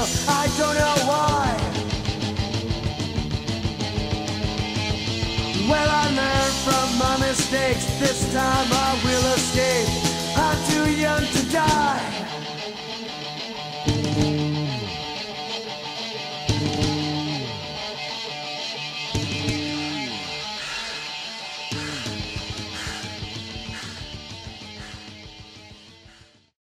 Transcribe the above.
still, I don't know why. Well, I learned from my mistakes, this time I will